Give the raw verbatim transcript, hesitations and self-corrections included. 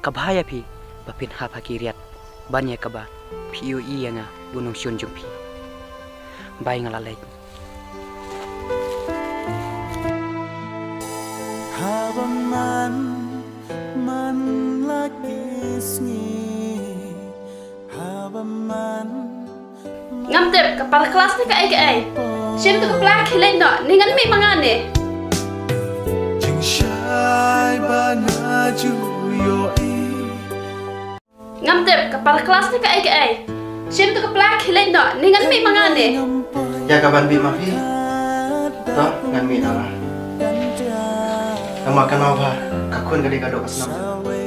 kabhaya pi bapin ha phakiriat banya kaba piu i anga bunung syun jung pi bai ngalalai Habaman man lagi sni Habaman ngam tep kepala kelas ni kai kai sim tu kepala khilen no ni ngan mi mangan ni Jing shai banaju yo i ngam tep kepala kelas ni kai kai sim tu kepala khilen no ni ngan mi mangan ni ya kaban bi mafi toh ngan mi ala nama kenapa kakun gede kado kasnam